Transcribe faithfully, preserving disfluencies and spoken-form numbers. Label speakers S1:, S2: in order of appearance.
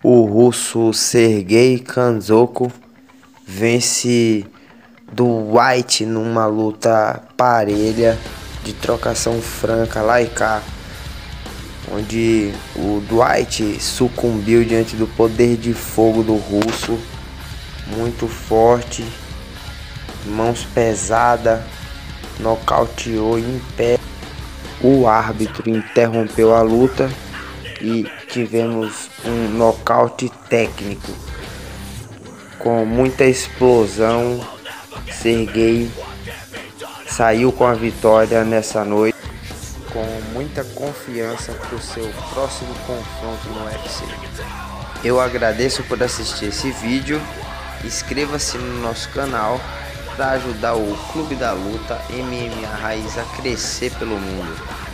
S1: O russo Sergei Khanzoko vence do White numa luta parelha de trocação franca lá e cá, onde o Dwight sucumbiu diante do poder de fogo do russo, muito forte, mãos pesadas, nocauteou em pé. O árbitro interrompeu a luta e tivemos um nocaute técnico com muita explosão. Sergei saiu com a vitória nessa noite, com muita confiança para o seu próximo confronto no U F C. Eu agradeço por assistir esse vídeo. Inscreva-se no nosso canal para ajudar o Clube da Luta M M A Raiz a crescer pelo mundo.